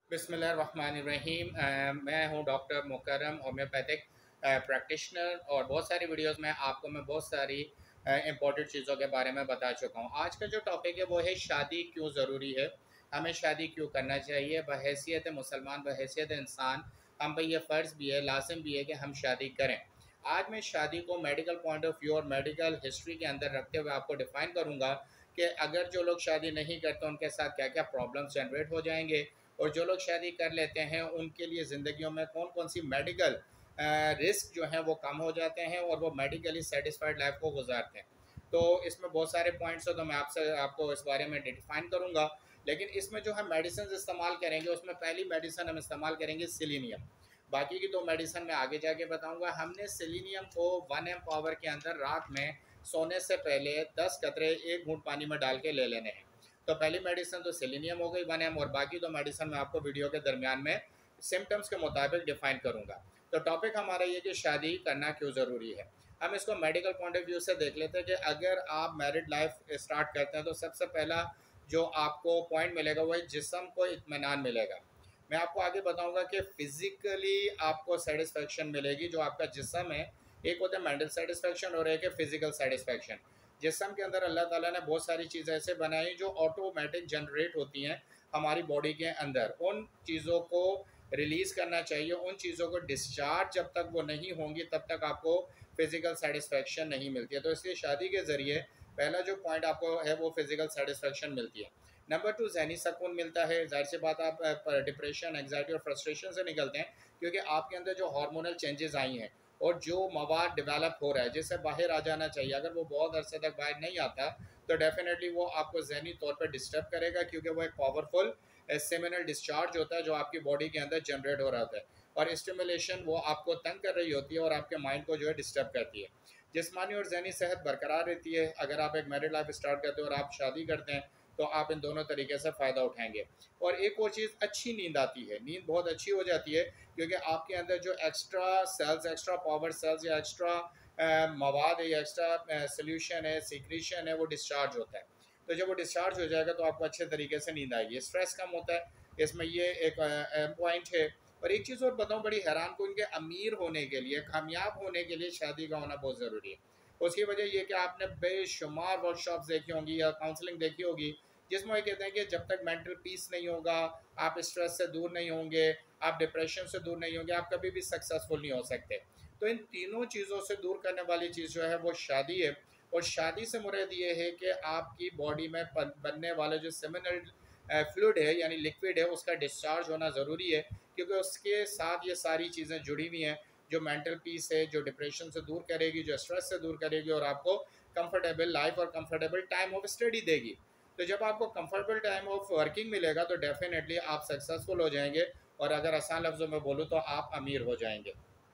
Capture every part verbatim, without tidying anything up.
बिस्मिल्लाहिर्रहमानिर्रहीम। अ, मैं हूं डॉक्टर मुकर्रम, होम्योपैथिक प्रैक्टिशनर, और बहुत सारी वीडियोस में आपको मैं बहुत सारी इंपॉर्टेंट चीज़ों के बारे में बता चुका हूं। आज का जो टॉपिक है वो है शादी क्यों ज़रूरी है, हमें शादी क्यों करना चाहिए। बहैसियत मुसलमान, बहैसियत इंसान, हम पर यह फ़र्ज़ भी है, लाजिम भी है कि हम शादी करें। आज मैं शादी को मेडिकल पॉइंट ऑफ व्यू और मेडिकल हिस्ट्री के अंदर रखते हुए आपको डिफ़ाइन करूँगा कि अगर जो लोग शादी नहीं करते उनके साथ क्या क्या प्रॉब्लम्स जनरेट हो जाएंगे, और जो लोग शादी कर लेते हैं उनके लिए ज़िंदगियों में कौन कौन सी मेडिकल रिस्क जो हैं वो कम हो जाते हैं और वो मेडिकली सेटिस्फाइड लाइफ को गुजारते हैं। तो इसमें बहुत सारे पॉइंट्स हैं, तो मैं आपसे आपको इस बारे में डिफाइन करूँगा। लेकिन इसमें जो हम मेडिसिन इस्तेमाल करेंगे उसमें पहली मेडिसिन हम इस्तेमाल करेंगे सिलीनियम। बाकी की दो मेडिसिन मैं आगे जाके बताऊँगा। हमने सिलीनियम को वन एम पावर के अंदर रात में सोने से पहले दस कतरे एक घूंट पानी में डाल के ले लेने हैं। तो पहली मेडिसिन तो सेलेनियम हो गई वन एम, और बाकी दो मेडिसिन मैं आपको वीडियो के दरमियान में सिम्टम्स के मुताबिक डिफाइन करूंगा। तो टॉपिक हमारा ये कि शादी करना क्यों ज़रूरी है। हम इसको मेडिकल पॉइंट ऑफ व्यू से देख लेते हैं कि अगर आप मैरिड लाइफ स्टार्ट करते हैं तो सबसे पहला जो आपको पॉइंट मिलेगा वो है जिस्म को इत्मीनान मिलेगा। मैं आपको आगे बताऊंगा कि फिज़िकली आपको सेटिस्फेक्शन मिलेगी, जो आपका जिस्म है। एक होता है मेंटल सेटिस्फेक्शन और एक है फिज़िकल सेटिस्फेक्शन। जिस्म के अंदर अल्लाह ताला ने बहुत सारी चीज़ें ऐसे बनाई जो ऑटोमेटिक जनरेट होती हैं हमारी बॉडी के अंदर। उन चीज़ों को रिलीज़ करना चाहिए, उन चीज़ों को डिस्चार्ज जब तक वो नहीं होंगी तब तक आपको फिज़िकल सेटिस्फेक्शन नहीं मिलती है। तो इसलिए शादी के ज़रिए पहला जो पॉइंट आपको है वो फिज़िकल सेटिस्फेक्शन मिलती है। नंबर टू, ज़हनी सकून मिलता है। ज़ाहिर सी बात, आप डिप्रेशन, एंग्जाइटी और फ्रस्ट्रेशन से निकलते हैं क्योंकि आपके अंदर जो हार्मोनल चेंजेस आई हैं और जो मवाद डेवलप हो रहा है जिससे बाहर आ जाना चाहिए, अगर वो बहुत अरसे तक बाहर नहीं आता तो डेफिनेटली वो आपको ज़हनी तौर पर डिस्टर्ब करेगा, क्योंकि वो एक पावरफुल सेमिनल डिस्चार्ज होता है जो आपकी बॉडी के अंदर जनरेट हो रहा होता है, और स्टिमुलेशन वो आपको तंग कर रही होती है और आपके माइंड को जो है डिस्टर्ब करती है। जिस्मानी और ज़हनी सेहत बरकरार रहती है। अगर आप एक मैरिड लाइफ स्टार्ट करते हो और आप शादी करते हैं तो आप इन दोनों तरीके से फ़ायदा उठाएंगे। और एक और चीज़, अच्छी नींद आती है, नींद बहुत अच्छी हो जाती है क्योंकि आपके अंदर जो extra cells, extra power cells या एक्स्ट्रा मवाद है या एक्स्ट्रा सोल्यूशन है, सीक्रेशन है, वो डिस्चार्ज होता है। तो जब वो डिस्चार्ज हो जाएगा तो आपको अच्छे तरीके से नींद आएगी, स्ट्रेस कम होता है। इसमें ये एक पॉइंट है। और एक चीज़ और बताऊँ, बड़ी हैरान को, इनके अमीर होने के लिए, कामयाब होने के लिए शादी का होना बहुत ज़रूरी है। उसकी वजह ये कि आपने बेशुमार वर्कशॉप्स देखी होंगी या काउंसलिंग देखी होगी जिसमें ये कहते हैं कि जब तक मेंटल पीस नहीं होगा, आप स्ट्रेस से दूर नहीं होंगे, आप डिप्रेशन से दूर नहीं होंगे, आप कभी भी सक्सेसफुल नहीं हो सकते। तो इन तीनों चीज़ों से दूर करने वाली चीज़ जो है वो शादी है। और शादी से मुराद ये है कि आपकी बॉडी में बनने वाला जो सेमिनल फ्लूइड है यानी लिक्विड है उसका डिस्चार्ज होना ज़रूरी है, क्योंकि उसके साथ ये सारी चीज़ें जुड़ी हुई हैं जो मेंटल पीस है, जो डिप्रेशन से दूर करेगी, जो स्ट्रेस से दूर करेगी और आपको कंफर्टेबल लाइफ और कंफर्टेबल टाइम ऑफ स्टडी देगी। तो जब आपको कंफर्टेबल टाइम ऑफ वर्किंग मिलेगा तो डेफिनेटली आप सक्सेसफुल हो जाएंगे, और अगर आसान लफ्ज़ों में बोलूँ तो आप अमीर हो जाएंगे।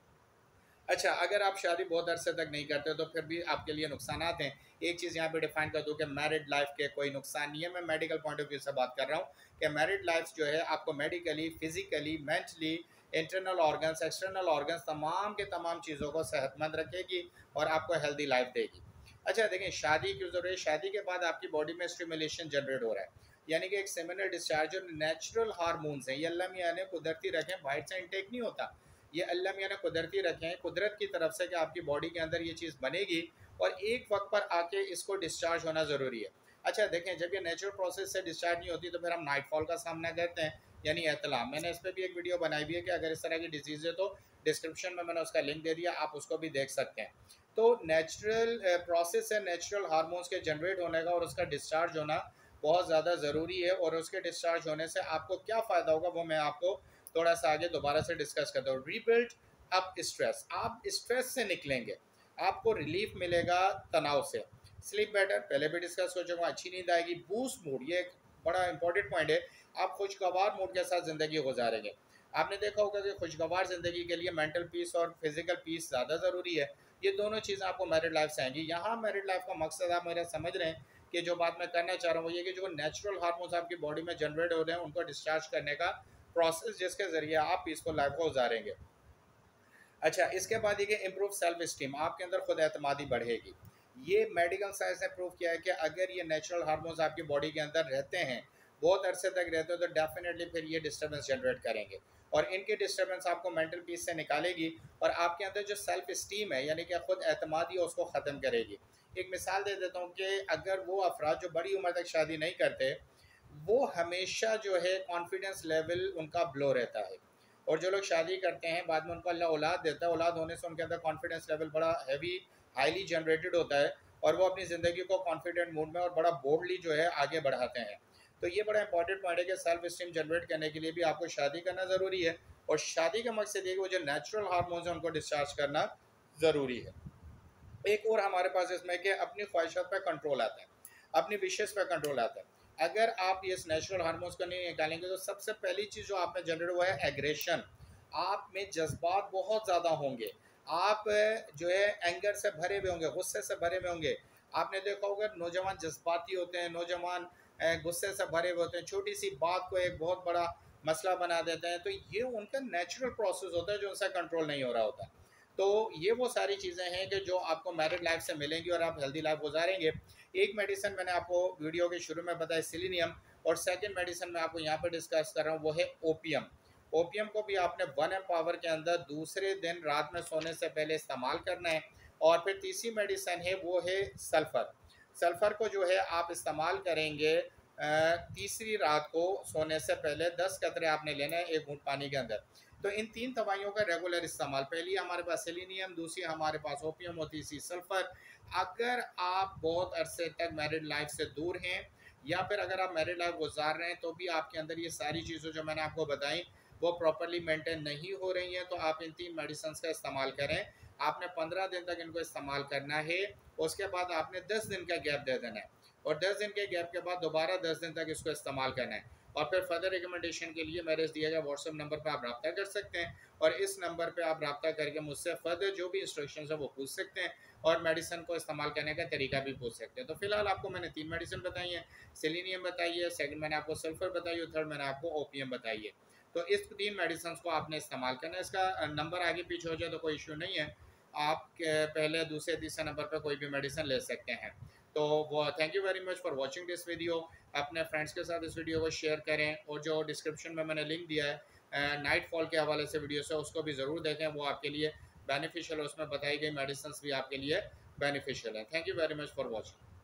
अच्छा, अगर आप शादी बहुत अरसे तक नहीं करते तो फिर भी आपके लिए नुकसानात हैं। एक चीज़ यहाँ पे डिफाइन कर दूँ कि मैरिड लाइफ के कोई नुकसान नहीं है। मैं मेडिकल पॉइंट ऑफ व्यू से बात कर रहा हूँ कि मैरिड लाइफ जो है आपको medically, physically, mentally, internal organs, external organs, तमाम के तमाम चीज़ों को सेहतमंद रखेगी और आपको हेल्दी लाइफ देगी। अच्छा देखिए, शादी क्यों ज़रूरी है। शादी के बाद आपकी बॉडी में स्टिमुलेशन जनरेट हो रहा है, यानी कि एक सेमिनल डिस्चार्ज, जो नेचुरल हार्मोन्स हैं, ये अल्लाह मियाँ ने कुदरती रखे, बाहर से इंटेक नहीं होता। ये अल्लाह मियाँ ने कुदरती रखे हैं, कुदरत की तरफ से, कि आपकी बॉडी के अंदर ये चीज़ बनेगी और एक वक्त पर आके इसको डिस्चार्ज होना ज़रूरी है। अच्छा देखें, जब ये नेचुरल प्रोसेस से डिस्चार्ज नहीं होती तो फिर हम नाइटफॉल का सामना करते हैं, यानी एहतलाम। मैंने इस पर भी एक वीडियो बनाई हुई है कि अगर इस तरह की डिजीज़ है तो डिस्क्रिप्शन में मैंने उसका लिंक दे दिया, आप उसको भी देख सकते हैं। तो नेचुरल प्रोसेस है नेचुरल हार्मोन्स के जनरेट होने का, और उसका डिस्चार्ज होना बहुत ज़्यादा ज़रूरी है। और उसके डिस्चार्ज होने से आपको क्या फ़ायदा होगा वो मैं आपको थोड़ा सा आगे दोबारा से डिस्कस करता हूँ। रीबिल्ड अप स्ट्रेस, आप स्ट्रेस से निकलेंगे, आपको रिलीफ मिलेगा तनाव से। स्लीप बेटर, पहले भी डिस्कस हो चुका, अच्छी नींद आएगी। बूस्ट मूड, ये एक बड़ा इंपॉर्टेंट पॉइंट है, आप खुशगवार मूड के साथ ज़िंदगी गुजारेंगे। आपने देखा होगा कि खुशगवार ज़िंदगी के लिए मेंटल पीस और फिजिकल पीस ज़्यादा ज़रूरी है। ये दोनों चीज़ें आपको मैरिड लाइफ से आएंगी। यहाँ मैरिड लाइफ का मकसद आप मेरा समझ रहे हैं कि जो बात मैं करना चाह रहा हूँ वो ये कि जो नेचुरल हार्मोन्स आपकी बॉडी में जनरेट हो रहे हैं उनको डिस्चार्ज करने का प्रोसेस, जिसके ज़रिए आप पीसफुल लाइफ को गुजारेंगे। अच्छा, इसके बाद ये कि इम्प्रूव सेल्फ स्टीम, आपके अंदर खुद एतमादी बढ़ेगी। ये मेडिकल साइंस ने प्रूव किया है कि अगर ये नेचुरल हार्मोन्स आपकी बॉडी के अंदर रहते हैं बहुत अरसे तक रहते हो तो डेफिनेटली फिर ये डिस्टर्बेंस जनरेट करेंगे, और इनकी डिस्टर्बेंस आपको मेंटल पीस से निकालेगी और आपके अंदर जो सेल्फ इस्टीम है यानी कि खुद एतमादी है उसको ख़त्म करेगी। एक मिसाल दे देता हूँ कि अगर वो अफराद जो बड़ी उम्र तक शादी नहीं करते, वो हमेशा जो है कॉन्फिडेंस लेवल उनका ब्लो रहता है, और जो लोग शादी करते हैं बाद में उनको अल्लाह औलाद देता है, औलाद होने से उनके अंदर कॉन्फिडेंस लेवल बड़ा हैवी हाईली जनरेटेड होता है, और वो अपनी ज़िंदगी को कॉन्फिडेंट मूड में और बड़ा बोल्डली जो है आगे बढ़ाते हैं। तो ये बड़ा इंपॉर्टेंट पॉइंट है कि सेल्फ स्टीम जनरेट करने के लिए भी आपको शादी करना ज़रूरी है, और शादी का मकसद ये वो जो नेचुरल हार्मोन्स हैं उनको डिस्चार्ज करना ज़रूरी है। एक और हमारे पास इसमें कि अपनी ख्वाहिशात पर कंट्रोल आता है, अपनी विशेष पर कंट्रोल आता है। अगर आप ये नेचुरल हार्मोन्स को नहीं निकालेंगे तो सबसे पहली चीज़ जो आप में जनरेट हुआ है एग्रेशन, आप में जज्बात बहुत ज़्यादा होंगे, आप जो है एंगर से भरे हुए होंगे, गुस्से से भरे हुए होंगे। आपने देखा होगा नौजवान जज्बाती होते हैं, नौजवान गुस्से से भरे हुए होते हैं, छोटी सी बात को एक बहुत बड़ा मसला बना देते हैं, तो ये उनका नेचुरल प्रोसेस होता है जो उनसे कंट्रोल नहीं हो रहा होता। तो ये वो सारी चीज़ें हैं कि जो आपको मैरिड लाइफ से मिलेंगी और आप हेल्दी लाइफ गुजारेंगे। एक मेडिसिन मैंने आपको वीडियो के शुरू में बताया सेलेनियम, और सेकंड मेडिसिन मैं आपको यहाँ पे डिस्कस कर रहा हूँ वो है ओपियम। ओपियम को भी आपने वन एम पावर के अंदर दूसरे दिन रात में सोने से पहले इस्तेमाल करना है। और फिर तीसरी मेडिसिन है वो है सल्फ़र। सल्फ़र को जो है आप इस्तेमाल करेंगे तीसरी रात को सोने से पहले, दस कतरे आपने लेना है एक घूंट पानी के अंदर। तो इन तीन दवाइयों का रेगुलर इस्तेमाल, पहली हमारे पास सेलेनियम, दूसरी हमारे पास ओपियम और तीसरी सल्फ़र। अगर आप बहुत अरसे तक मैरिड लाइफ से दूर हैं या फिर अगर आप मैरिड लाइफ गुजार रहे हैं तो भी आपके अंदर ये सारी चीज़ें जो मैंने आपको बताई वो प्रॉपरली मेंटेन नहीं हो रही हैं, तो आप इन तीन मेडिसिन का इस्तेमाल करें। आपने पंद्रह दिन तक इनको इस्तेमाल करना है, उसके बाद आपने दस दिन का गैप दे देना है, और दस दिन के गैप के बाद दोबारा दस दिन तक इसको इस्तेमाल करना है। और फिर फर्दर रिकमेंडेशन के लिए मेरे दिए गए व्हाट्सएप नंबर पर आप रब्ता कर सकते हैं, और इस नंबर पे आप रब्ता करके मुझसे फर्दर जो भी इंस्ट्रक्शंस है वो पूछ सकते हैं, और मेडिसिन को इस्तेमाल करने का तरीका भी पूछ सकते हैं। तो फिलहाल आपको मैंने तीन मेडिसिन बताई हैं, सेलेनियम बताई है, सेकंड मैंने आपको सल्फर बताई है, थर्ड मैंने आपको ओपियम बताई है। तो इस तीन मेडिसिन को आपने इस्तेमाल करना है। इसका नंबर आगे पीछे हो जाए तो कोई इशू नहीं है, आप पहले दूसरे तीसरे नंबर पर कोई भी मेडिसिन ले सकते हैं। तो वो thank you very much for watching this video. अपने फ्रेंड्स के साथ इस वीडियो को शेयर करें, और जो डिस्क्रिप्शन में मैंने लिंक दिया है नाइट फॉल के हवाले से वीडियो से, उसको भी ज़रूर देखें, वो आपके लिए बेनिफिशियल है, उसमें बताई गई मेडिसिन भी आपके लिए बेनिफिशियल है। Thank you very much for watching.